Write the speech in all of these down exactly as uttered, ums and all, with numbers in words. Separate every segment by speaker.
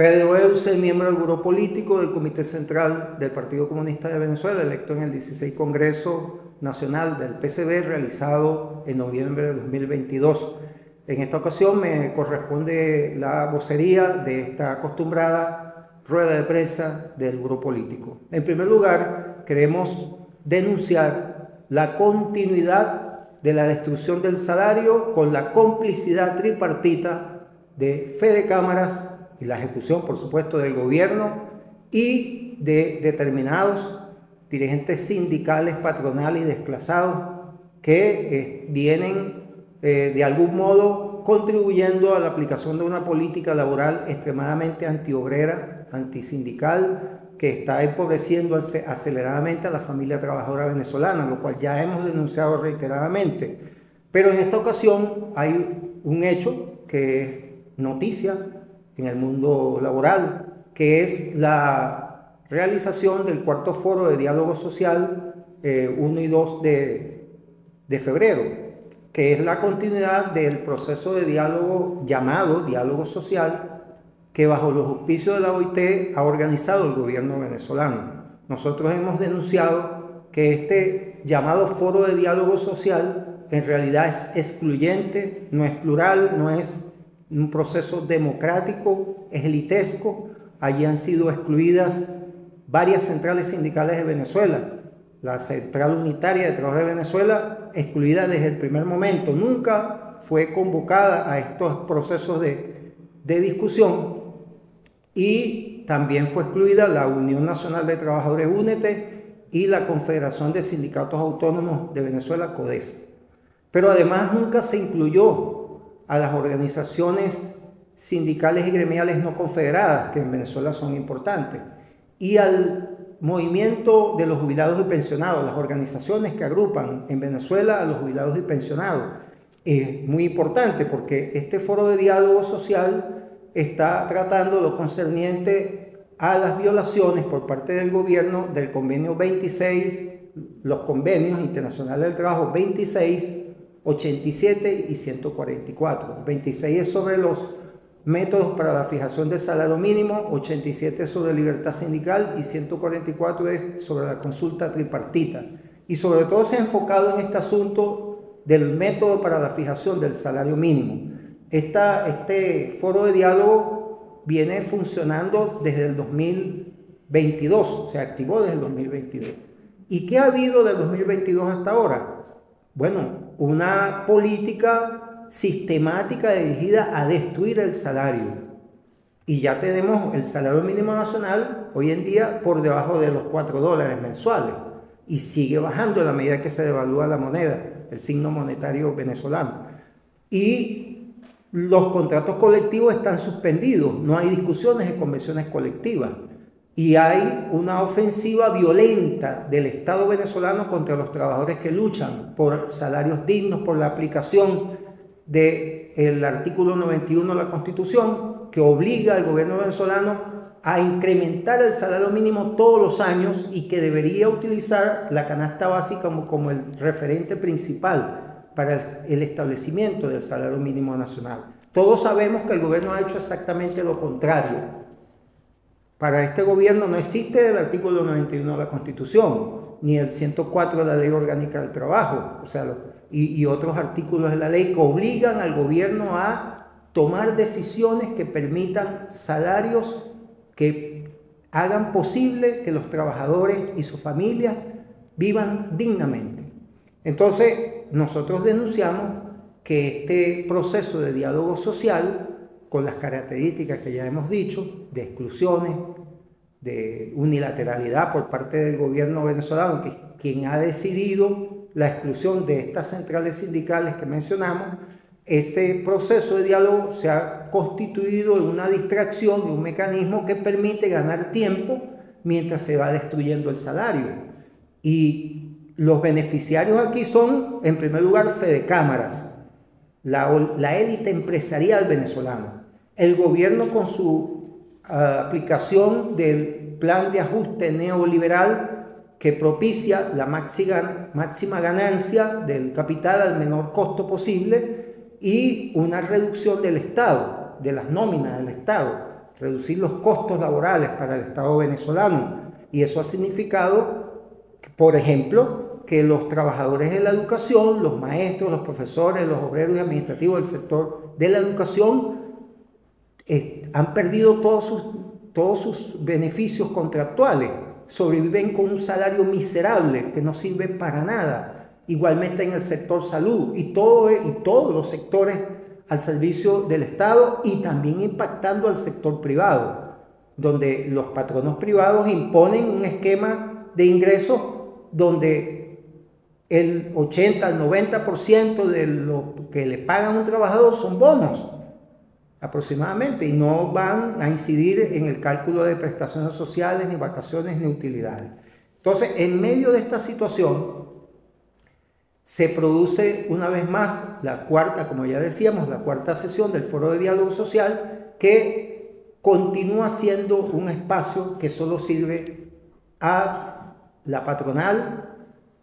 Speaker 1: Pedro Euse, miembro del Buró Político del Comité Central del Partido Comunista de Venezuela, electo en el dieciséis Congreso Nacional del P C V, realizado en noviembre de dos mil veintidós. En esta ocasión me corresponde la vocería de esta acostumbrada rueda de prensa del Buró Político. En primer lugar, queremos denunciar la continuidad de la destrucción del salario con la complicidad tripartita de Fede Cámaras y la ejecución, por supuesto, del gobierno y de determinados dirigentes sindicales, patronales y desclasados que eh, vienen eh, de algún modo contribuyendo a la aplicación de una política laboral extremadamente antiobrera, antisindical, que está empobreciendo aceleradamente a la familia trabajadora venezolana, lo cual ya hemos denunciado reiteradamente. Pero en esta ocasión hay un hecho que es noticia en el mundo laboral, que es la realización del cuarto foro de diálogo social eh, uno y dos de, de febrero, que es la continuidad del proceso de diálogo llamado diálogo social que bajo los auspicios de la O I T ha organizado el gobierno venezolano. Nosotros hemos denunciado que este llamado foro de diálogo social en realidad es excluyente, no es plural, no es un proceso democrático, es elitesco. Allí han sido excluidas varias centrales sindicales de Venezuela. La Central Unitaria de Trabajadores de Venezuela, excluida desde el primer momento, nunca fue convocada a estos procesos de, de discusión. Y también fue excluida la Unión Nacional de Trabajadores, UNETE, y la Confederación de Sindicatos Autónomos de Venezuela, CODESA. Pero además nunca se incluyó a las organizaciones sindicales y gremiales no confederadas, que en Venezuela son importantes, y al movimiento de los jubilados y pensionados, las organizaciones que agrupan en Venezuela a los jubilados y pensionados. Es muy importante porque este foro de diálogo social está tratando lo concerniente a las violaciones por parte del gobierno del convenio veintiséis, los convenios internacionales del trabajo veintiséis, ochenta y siete y ciento cuarenta y cuatro. veintiséis es sobre los métodos para la fijación del salario mínimo, ochenta y siete es sobre libertad sindical y ciento cuarenta y cuatro es sobre la consulta tripartita. Y sobre todo se ha enfocado en este asunto del método para la fijación del salario mínimo. Esta, este foro de diálogo viene funcionando desde el dos mil veintidós, se activó desde el dos mil veintidós. ¿Y qué ha habido del dos mil veintidós hasta ahora? Bueno, una política sistemática dirigida a destruir el salario. Y ya tenemos el salario mínimo nacional hoy en día por debajo de los cuatro dólares mensuales. Y sigue bajando a la medida que se devalúa la moneda, el signo monetario venezolano. Y los contratos colectivos están suspendidos, no hay discusiones de convenciones colectivas. Y hay una ofensiva violenta del Estado venezolano contra los trabajadores que luchan por salarios dignos, por la aplicación del artículo noventa y uno de la Constitución, que obliga al gobierno venezolano a incrementar el salario mínimo todos los años y que debería utilizar la canasta básica como, como el referente principal para el, el establecimiento del salario mínimo nacional. Todos sabemos que el gobierno ha hecho exactamente lo contrario. Para este gobierno no existe el artículo noventa y uno de la Constitución, ni el ciento cuatro de la Ley Orgánica del Trabajo, o sea, y, y otros artículos de la ley que obligan al gobierno a tomar decisiones que permitan salarios que hagan posible que los trabajadores y sus familias vivan dignamente. Entonces, nosotros denunciamos que este proceso de diálogo social, con las características que ya hemos dicho, de exclusiones, de unilateralidad por parte del gobierno venezolano, que es quien ha decidido la exclusión de estas centrales sindicales que mencionamos, ese proceso de diálogo se ha constituido en una distracción, en un mecanismo que permite ganar tiempo mientras se va destruyendo el salario. Y los beneficiarios aquí son, en primer lugar, Fede Cámaras, la, la élite empresarial venezolana, el gobierno con su uh, aplicación del plan de ajuste neoliberal que propicia la máxima ganancia del capital al menor costo posible y una reducción del Estado, de las nóminas del Estado, reducir los costos laborales para el Estado venezolano. Y eso ha significado, por ejemplo, que los trabajadores de la educación, los maestros, los profesores, los obreros y administrativos del sector de la educación eh, han perdido todos sus, todos sus beneficios contractuales, sobreviven con un salario miserable que no sirve para nada. Igualmente en el sector salud y, todo, y todos los sectores al servicio del Estado, y también impactando al sector privado, donde los patronos privados imponen un esquema de ingresos donde el ochenta al noventa por ciento de lo que le pagan a un trabajador son bonos aproximadamente, y no van a incidir en el cálculo de prestaciones sociales, ni vacaciones, ni utilidades. Entonces, en medio de esta situación se produce una vez más la cuarta, como ya decíamos, la cuarta sesión del Foro de Diálogo Social, que continúa siendo un espacio que solo sirve a la patronal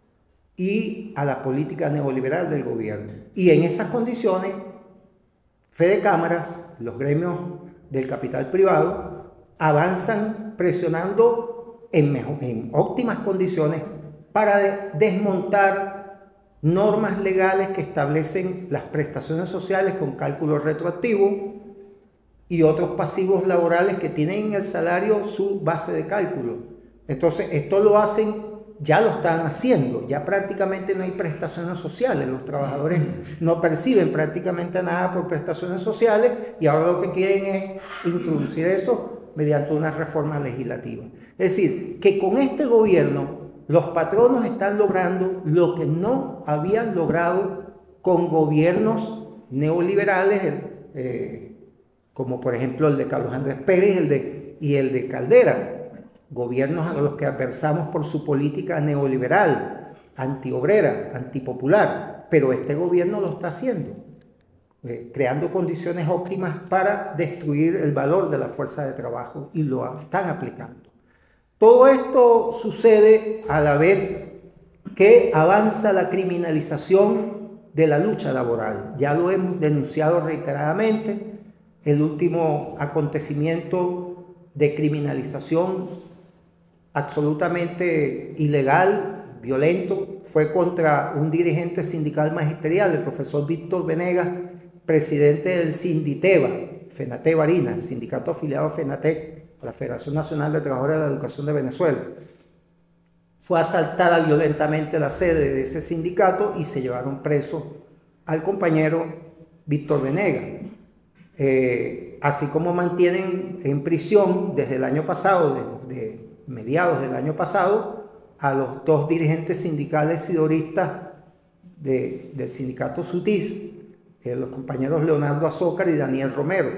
Speaker 1: y a la política neoliberal del gobierno. Y en esas condiciones, Fede Cámaras, los gremios del capital privado, avanzan presionando en, mejor, en óptimas condiciones para de, desmontar normas legales que establecen las prestaciones sociales con cálculo retroactivo y otros pasivos laborales que tienen en el salario su base de cálculo. Entonces, esto lo hacen, ya lo están haciendo, ya prácticamente no hay prestaciones sociales, los trabajadores no perciben prácticamente nada por prestaciones sociales, y ahora lo que quieren es introducir eso mediante una reforma legislativa. Es decir, que con este gobierno los patronos están logrando lo que no habían logrado con gobiernos neoliberales, eh, como por ejemplo el de Carlos Andrés Pérez el de, y el de Caldera, gobiernos a los que adversamos por su política neoliberal, antiobrera, antipopular, pero este gobierno lo está haciendo, eh, creando condiciones óptimas para destruir el valor de la fuerza de trabajo, y lo están aplicando. Todo esto sucede a la vez que avanza la criminalización de la lucha laboral. Ya lo hemos denunciado reiteradamente. El último acontecimiento de criminalización absolutamente ilegal, violento, fue contra un dirigente sindical magisterial, el profesor Víctor Venegas, presidente del Sinditeva, FENATE Barinas, el sindicato afiliado a FENATE, la Federación Nacional de Trabajadores de la Educación de Venezuela. Fue asaltada violentamente la sede de ese sindicato y se llevaron preso al compañero Víctor Venegas. Eh, así como mantienen en prisión desde el año pasado, de, de mediados del año pasado, a los dos dirigentes sindicales sidoristas de, del sindicato SUTIS, eh, los compañeros Leonardo Azócar y Daniel Romero,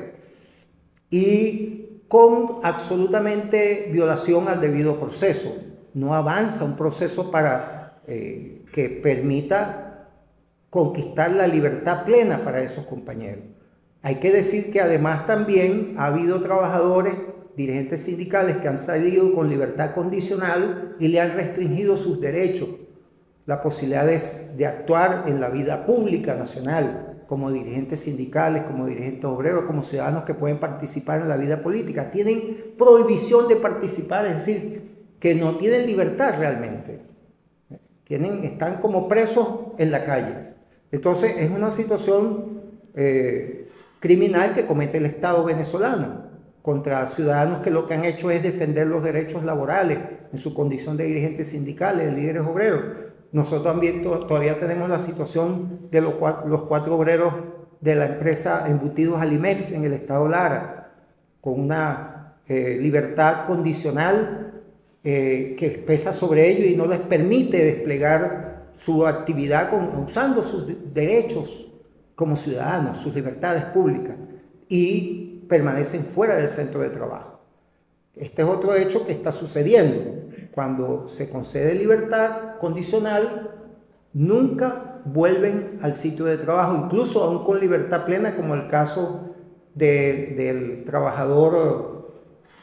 Speaker 1: y con absolutamente violación al debido proceso. No avanza un proceso para eh, que permita conquistar la libertad plena para esos compañeros. Hay que decir que además también ha habido trabajadores, dirigentes sindicales que han salido con libertad condicional y le han restringido sus derechos, la posibilidad de, de actuar en la vida pública nacional, como dirigentes sindicales, como dirigentes obreros, como ciudadanos que pueden participar en la vida política. Tienen prohibición de participar, es decir, que no tienen libertad realmente. Tienen, están como presos en la calle. Entonces, es una situación eh, criminal que comete el Estado venezolano contra ciudadanos que lo que han hecho es defender los derechos laborales en su condición de dirigentes sindicales, de líderes obreros. Nosotros también to todavía tenemos la situación de los cuatro, los cuatro obreros de la empresa Embutidos Alimex en el estado Lara, con una eh, libertad condicional eh, que pesa sobre ellos y no les permite desplegar su actividad con, usando sus derechos como ciudadanos, sus libertades públicas, y permanecen fuera del centro de trabajo. Este es otro hecho que está sucediendo. Cuando se concede libertad condicional, nunca vuelven al sitio de trabajo, incluso aún con libertad plena, como el caso de, del trabajador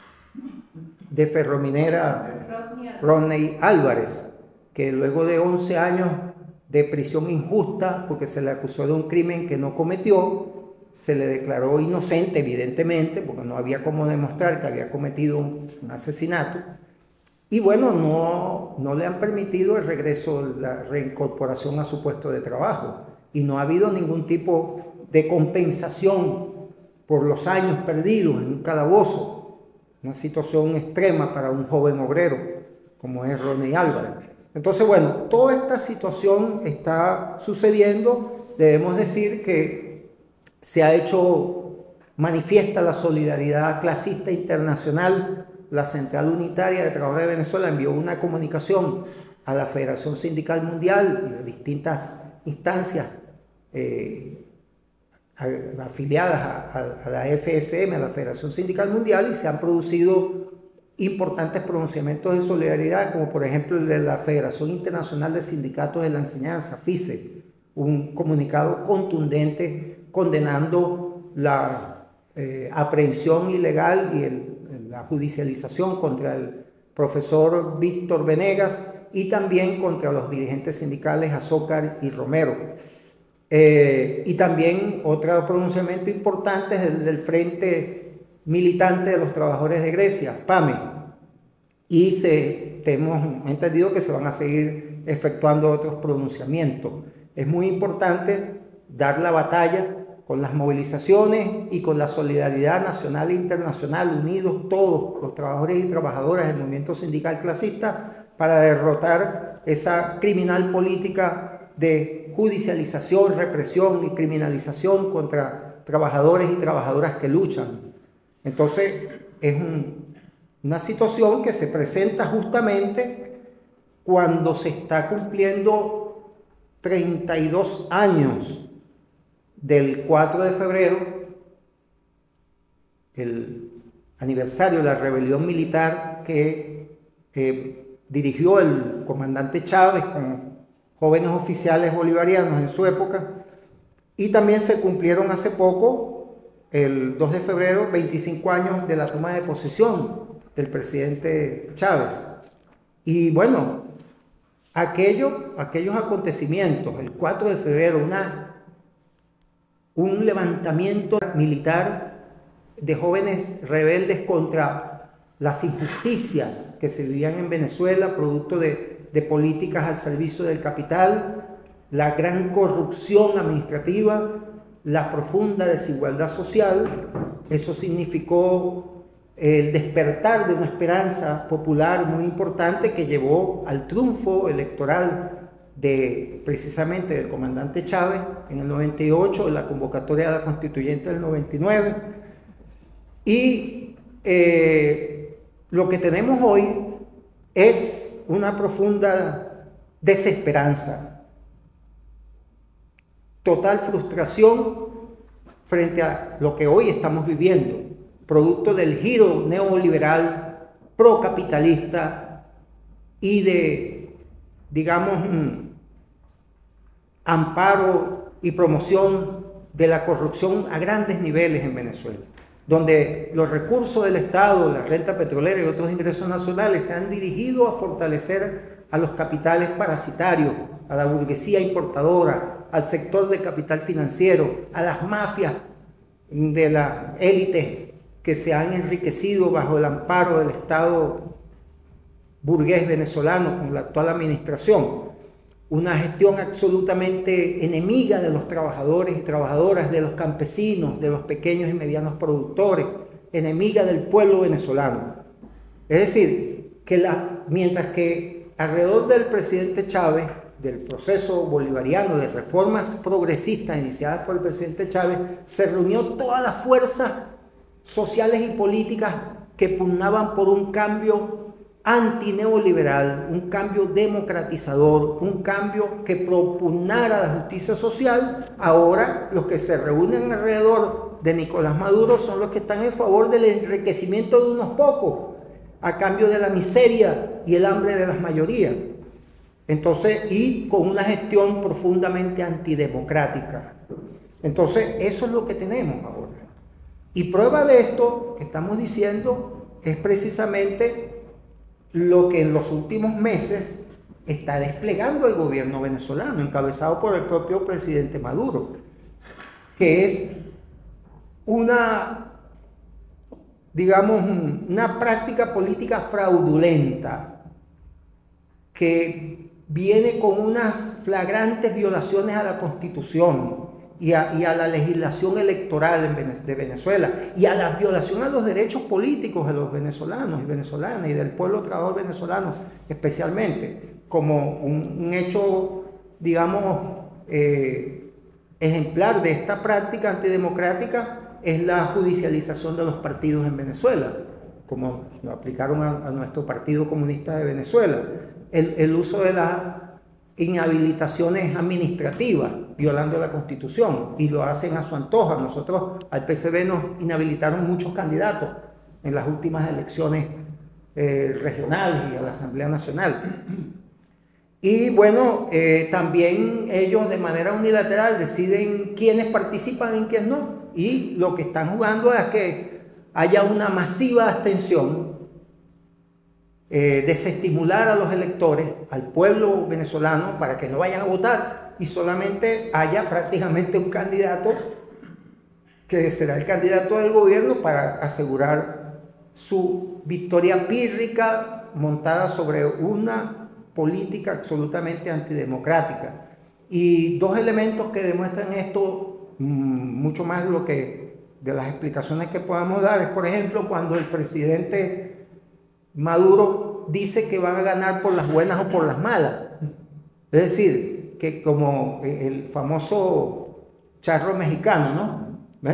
Speaker 1: de Ferrominera, Rodney Álvarez, que luego de once años de prisión injusta, porque se le acusó de un crimen que no cometió, se le declaró inocente, evidentemente, porque no había cómo demostrar que había cometido un, un asesinato. Y bueno, no, no le han permitido el regreso, la reincorporación a su puesto de trabajo. Y no ha habido ningún tipo de compensación por los años perdidos en un calabozo. Una situación extrema para un joven obrero como es Ronnie Álvarez. Entonces, bueno, toda esta situación está sucediendo. Debemos decir que se ha hecho manifiesta la solidaridad clasista internacional. La Central Unitaria de Trabajadores de Venezuela envió una comunicación a la Federación Sindical Mundial y a distintas instancias eh, afiliadas a, a, a la F S M, a la Federación Sindical Mundial, y se han producido importantes pronunciamientos de solidaridad, como por ejemplo el de la Federación Internacional de Sindicatos de la Enseñanza, FISE, un comunicado contundente condenando la eh, aprehensión ilegal y el, la judicialización contra el profesor Víctor Venegas y también contra los dirigentes sindicales Azócar y Romero. Eh, y también otro pronunciamiento importante es el del Frente Militante de los Trabajadores de Grecia, PAME, y se, hemos entendido que se van a seguir efectuando otros pronunciamientos. Es muy importante dar la batalla con las movilizaciones y con la solidaridad nacional e internacional, unidos todos los trabajadores y trabajadoras del movimiento sindical clasista para derrotar esa criminal política de judicialización, represión y criminalización contra trabajadores y trabajadoras que luchan. Entonces, es un, una situación que se presenta justamente cuando se está cumpliendo treinta y dos años del cuatro de febrero, el aniversario de la rebelión militar que eh, dirigió el comandante Chávez con jóvenes oficiales bolivarianos en su época, y también se cumplieron hace poco, el dos de febrero, veinticinco años de la toma de posesión del presidente Chávez. Y bueno, aquello, aquellos acontecimientos, el cuatro de febrero, una, un levantamiento militar de jóvenes rebeldes contra las injusticias que se vivían en Venezuela, producto de, de políticas al servicio del capital, la gran corrupción administrativa, la profunda desigualdad social. Eso significó el despertar de una esperanza popular muy importante que llevó al triunfo electoral de precisamente del comandante Chávez en el noventa y ocho, en la convocatoria de la constituyente del noventa y nueve. Y eh, lo que tenemos hoy es una profunda desesperanza, total frustración frente a lo que hoy estamos viviendo, producto del giro neoliberal, procapitalista y de, digamos, amparo y promoción de la corrupción a grandes niveles en Venezuela, donde los recursos del Estado, la renta petrolera y otros ingresos nacionales se han dirigido a fortalecer a los capitales parasitarios, a la burguesía importadora, al sector de capital financiero, a las mafias de la élite que se han enriquecido bajo el amparo del Estado burgués venezolano con la actual administración. Una gestión absolutamente enemiga de los trabajadores y trabajadoras, de los campesinos, de los pequeños y medianos productores, enemiga del pueblo venezolano. Es decir, que la, mientras que alrededor del presidente Chávez, del proceso bolivariano de reformas progresistas iniciadas por el presidente Chávez, se reunió todas las fuerzas sociales y políticas que pugnaban por un cambio antineoliberal, un cambio democratizador, un cambio que propugnara la justicia social. Ahora los que se reúnen alrededor de Nicolás Maduro son los que están en favor del enriquecimiento de unos pocos a cambio de la miseria y el hambre de las mayorías. Entonces, y con una gestión profundamente antidemocrática. Entonces, eso es lo que tenemos ahora. Y prueba de esto que estamos diciendo es precisamente lo que en los últimos meses está desplegando el gobierno venezolano, encabezado por el propio presidente Maduro, que es una, digamos, una práctica política fraudulenta que viene con unas flagrantes violaciones a la Constitución y a, y a la legislación electoral de Venezuela y a la violación a los derechos políticos de los venezolanos y venezolanas y del pueblo trabajador venezolano especialmente, como un, un hecho, digamos, eh, ejemplar de esta práctica antidemocrática es la judicialización de los partidos en Venezuela, como lo aplicaron a, a nuestro Partido Comunista de Venezuela, el, el uso de las inhabilitaciones administrativas, violando la Constitución, y lo hacen a su antojo. Nosotros al P C B nos inhabilitaron muchos candidatos en las últimas elecciones eh, regionales y a la Asamblea Nacional. Y bueno, eh, también ellos de manera unilateral deciden quiénes participan y quiénes no, y lo que están jugando es que haya una masiva abstención, eh, desestimular a los electores, al pueblo venezolano, para que no vayan a votar y solamente haya prácticamente un candidato que será el candidato del gobierno para asegurar su victoria pírrica montada sobre una política absolutamente antidemocrática. Y dos elementos que demuestran esto mucho más de lo que de las explicaciones que podamos dar es, por ejemplo, cuando el presidente Maduro dice que van a ganar por las buenas o por las malas. Es decir, que como el famoso charro mexicano, ¿no? ¿Ves?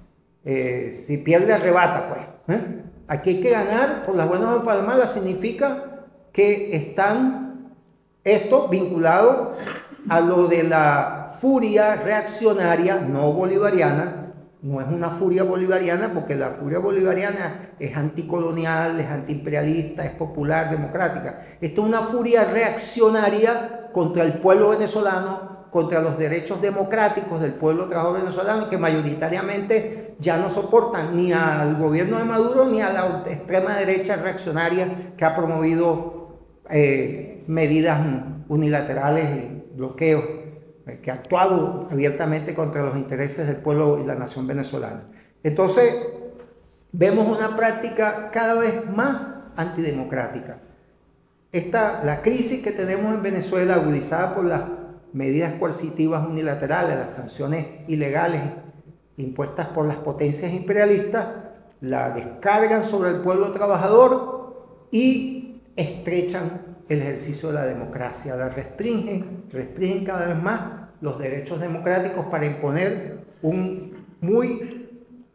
Speaker 1: Eh, si pierde, arrebata, pues. ¿Eh? Aquí hay que ganar por las buenas o por las malas, significa que están esto vinculado a lo de la furia reaccionaria no bolivariana. No es una furia bolivariana, porque la furia bolivariana es anticolonial, es antiimperialista, es popular, democrática. Esta es una furia reaccionaria contra el pueblo venezolano, contra los derechos democráticos del pueblo trabajador venezolano, que mayoritariamente ya no soportan ni al gobierno de Maduro ni a la extrema derecha reaccionaria que ha promovido eh, medidas unilaterales y bloqueos, que ha actuado abiertamente contra los intereses del pueblo y la nación venezolana. Entonces, vemos una práctica cada vez más antidemocrática. Esta, la crisis que tenemos en Venezuela, agudizada por las medidas coercitivas unilaterales, las sanciones ilegales impuestas por las potencias imperialistas, la descargan sobre el pueblo trabajador y estrechan el ejercicio de la democracia, la restringen, restringen cada vez más los derechos democráticos para imponer un muy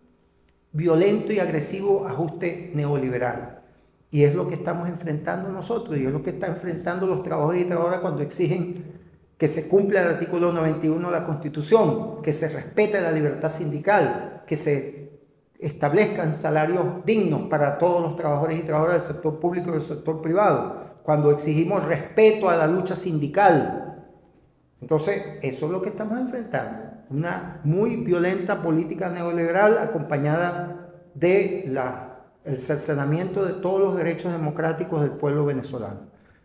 Speaker 1: violento y agresivo ajuste neoliberal. Y es lo que estamos enfrentando nosotros, y es lo que están enfrentando los trabajadores y trabajadoras cuando exigen que se cumpla el artículo noventa y uno de la Constitución, que se respete la libertad sindical, que se establezcan salarios dignos para todos los trabajadores y trabajadoras del sector público y del sector privado, cuando exigimos respeto a la lucha sindical. Entonces, eso es lo que estamos enfrentando, una muy violenta política neoliberal acompañada de la, el cercenamiento de todos los derechos democráticos del pueblo venezolano.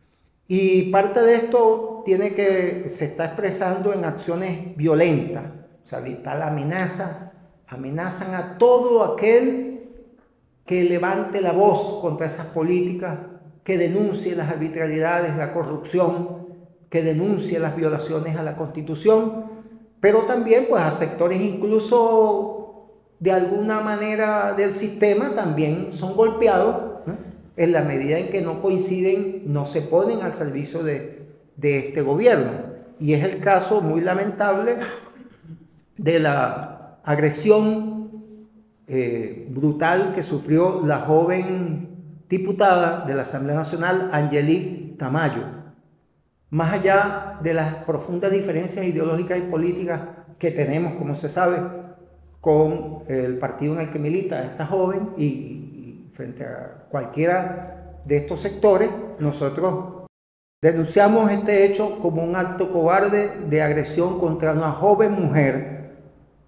Speaker 1: Y parte de esto tiene que, se está expresando en acciones violentas, o sea, está la amenaza, amenazan a todo aquel que levante la voz contra esas políticas, que denuncie las arbitrariedades, la corrupción, que denuncie las violaciones a la Constitución, pero también pues a sectores incluso de alguna manera del sistema también son golpeados, ¿no? En la medida en que no coinciden, no se ponen al servicio de, de este gobierno. Y es el caso muy lamentable de la agresión eh, brutal que sufrió la joven diputada de la Asamblea Nacional, Angelique Tamayo. Más allá de las profundas diferencias ideológicas y políticas que tenemos, como se sabe, con el partido en el que milita esta joven y, y frente a cualquiera de estos sectores, nosotros denunciamos este hecho como un acto cobarde de agresión contra una joven mujer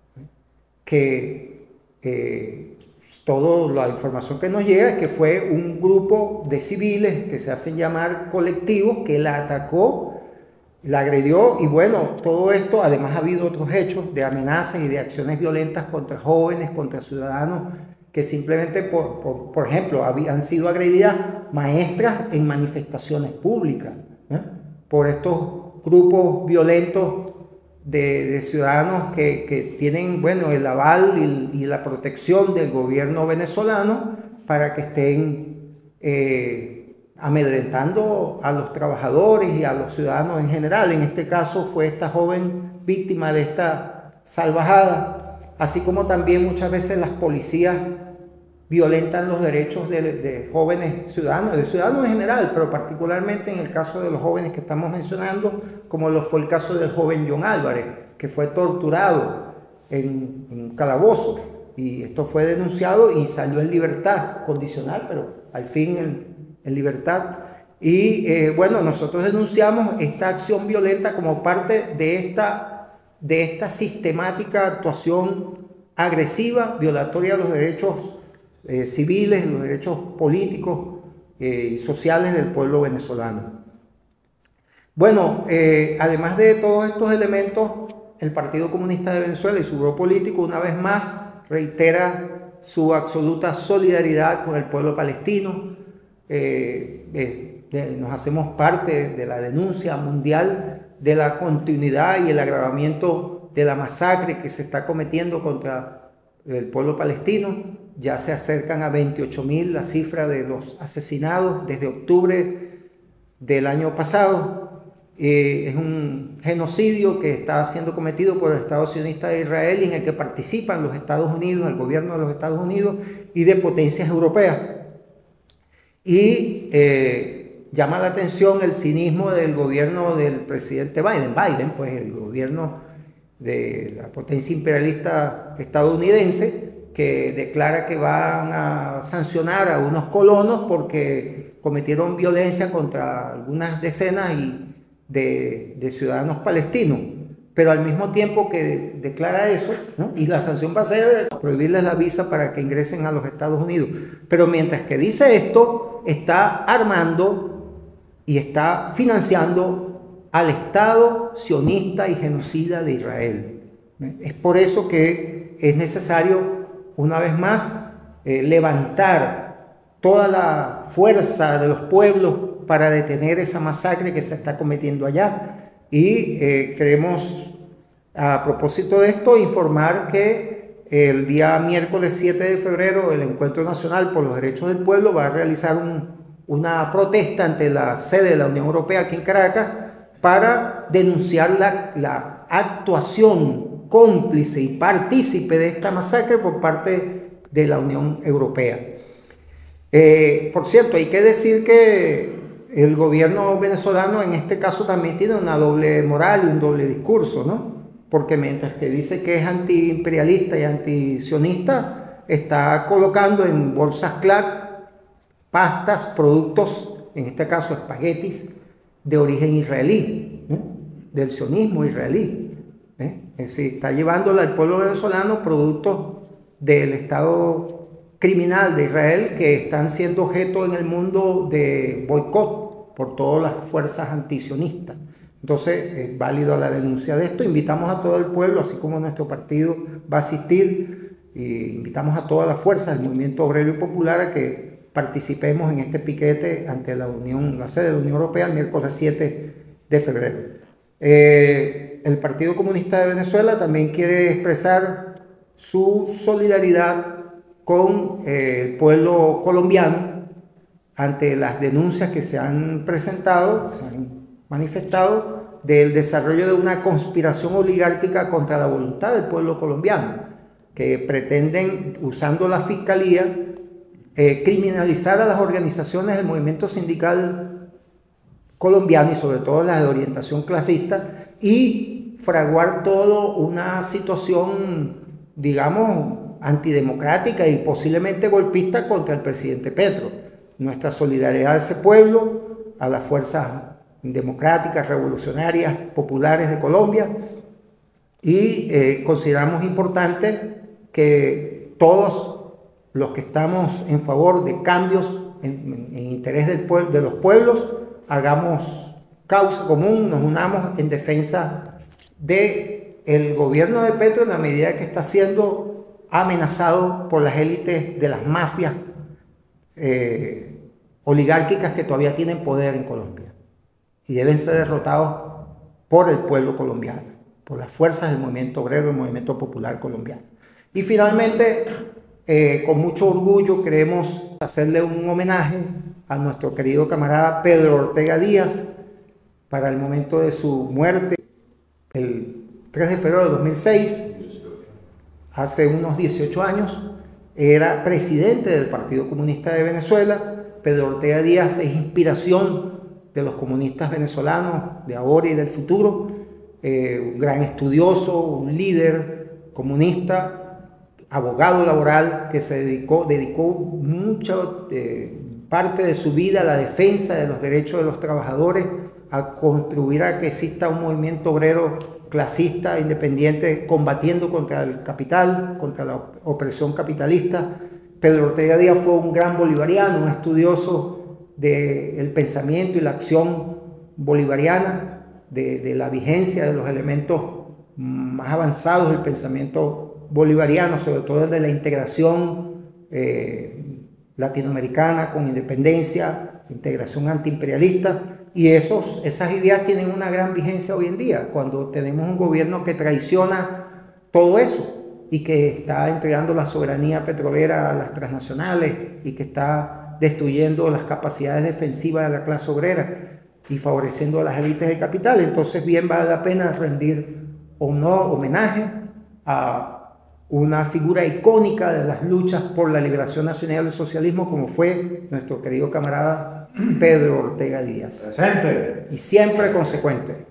Speaker 1: que eh, toda la información que nos llega es que fue un grupo de civiles que se hacen llamar colectivos que la atacó la agredió y bueno, todo esto, además ha habido otros hechos de amenazas y de acciones violentas contra jóvenes, contra ciudadanos, que simplemente, por, por, por ejemplo, habían sido agredidas maestras en manifestaciones públicas, ¿eh? por estos grupos violentos de, de ciudadanos que, que tienen, bueno, el aval y, y la protección del gobierno venezolano para que estén eh, amedrentando a los trabajadores y a los ciudadanos en general. En este caso fue esta joven víctima de esta salvajada, así como también muchas veces las policías violentan los derechos de, de jóvenes ciudadanos, de ciudadanos en general, pero particularmente en el caso de los jóvenes que estamos mencionando, como lo fue el caso del joven John Álvarez, que fue torturado en, en un calabozo, y esto fue denunciado y salió en libertad condicional, pero al fin en, en libertad. Y eh, bueno, nosotros denunciamos esta acción violenta como parte de esta, de esta sistemática actuación agresiva, violatoria de los derechos Eh, civiles, los derechos políticos eh, y sociales del pueblo venezolano. Bueno, eh, además de todos estos elementos, el Partido Comunista de Venezuela y su grupo político una vez más reitera su absoluta solidaridad con el pueblo palestino. Eh, eh, de, nos hacemos parte de la denuncia mundial de la continuidad y el agravamiento de la masacre que se está cometiendo contra el pueblo palestino. Ya se acercan a veintiocho mil la cifra de los asesinados desde octubre del año pasado. Eh, es un genocidio que está siendo cometido por el Estado sionista de Israel y en el que participan los Estados Unidos, el gobierno de los Estados Unidos y de potencias europeas. Y eh, llama la atención el cinismo del gobierno del presidente Biden. Biden, pues el gobierno de la potencia imperialista estadounidense, que declara que van a sancionar a unos colonos porque cometieron violencia contra algunas decenas de, de ciudadanos palestinos. Pero al mismo tiempo que declara eso, ¿no? Y la sanción va a ser prohibirles la visa para que ingresen a los Estados Unidos. Pero mientras que dice esto, está armando y está financiando al Estado sionista y genocida de Israel. Es por eso que es necesario una vez más, eh, levantar toda la fuerza de los pueblos para detener esa masacre que se está cometiendo allá. Y eh, queremos, a propósito de esto, informar que el día miércoles siete de febrero el Encuentro Nacional por los Derechos del Pueblo va a realizar un, una protesta ante la sede de la Unión Europea aquí en Caracas para denunciar la, la actuación cómplice y partícipe de esta masacre por parte de la Unión Europea. Eh, por cierto, hay que decir que el gobierno venezolano en este caso también tiene una doble moral y un doble discurso, ¿no? Porque mientras que dice que es antiimperialista y antisionista, está colocando en bolsas Clark pastas, productos, en este caso espaguetis, de origen israelí, ¿eh? Del sionismo israelí. ¿Eh? Es decir, está llevándole al pueblo venezolano productos del Estado criminal de Israel que están siendo objeto en el mundo de boicot por todas las fuerzas antisionistas. Entonces, es válido la denuncia de esto. Invitamos a todo el pueblo, así como nuestro partido va a asistir, e invitamos a todas las fuerzas del movimiento obrero y popular a que participemos en este piquete ante la Unión, la sede de la Unión Europea el miércoles siete de febrero. Eh, El Partido Comunista de Venezuela también quiere expresar su solidaridad con eh, el pueblo colombiano ante las denuncias que se han presentado, se han manifestado, del desarrollo de una conspiración oligárquica contra la voluntad del pueblo colombiano, que pretenden, usando la fiscalía, eh, criminalizar a las organizaciones del movimiento sindical colombiano y sobre todo las de orientación clasista y fraguar todo una situación, digamos, antidemocrática y posiblemente golpista contra el presidente Petro. Nuestra solidaridad a ese pueblo, a las fuerzas democráticas, revolucionarias, populares de Colombia, y eh, consideramos importante que todos los que estamos en favor de cambios en, en, en interés del pueblo, de los pueblos, hagamos causa común, nos unamos en defensa del gobierno de Petro en la medida que está siendo amenazado por las élites de las mafias eh, oligárquicas que todavía tienen poder en Colombia y deben ser derrotados por el pueblo colombiano, por las fuerzas del movimiento obrero, el movimiento popular colombiano. Y finalmente, eh, con mucho orgullo queremos hacerle un homenaje a nuestro querido camarada Pedro Ortega Díaz para el momento de su muerte, el tres de febrero de dos mil seis, hace unos dieciocho años. Era presidente del Partido Comunista de Venezuela. Pedro Ortega Díaz es inspiración de los comunistas venezolanos de ahora y del futuro, eh, un gran estudioso, un líder comunista, abogado laboral que se dedicó, dedicó mucha eh, parte de su vida a la defensa de los derechos de los trabajadores, a contribuir a que exista un movimiento obrero clasista, independiente, combatiendo contra el capital, contra la opresión capitalista. Pedro Ortega Díaz fue un gran bolivariano, un estudioso del pensamiento y la acción bolivariana, de, de la vigencia de los elementos más avanzados del pensamiento bolivariano, sobre todo el de la integración eh, latinoamericana con independencia, integración antiimperialista. Y esos, esas ideas tienen una gran vigencia hoy en día, cuando tenemos un gobierno que traiciona todo eso y que está entregando la soberanía petrolera a las transnacionales y que está destruyendo las capacidades defensivas de la clase obrera y favoreciendo a las élites del capital. Entonces bien vale la pena rendir honor, homenaje a una figura icónica de las luchas por la liberación nacional del socialismo, como fue nuestro querido camarada Pedro Ortega Díaz.
Speaker 2: Presente.
Speaker 1: Y siempre consecuente.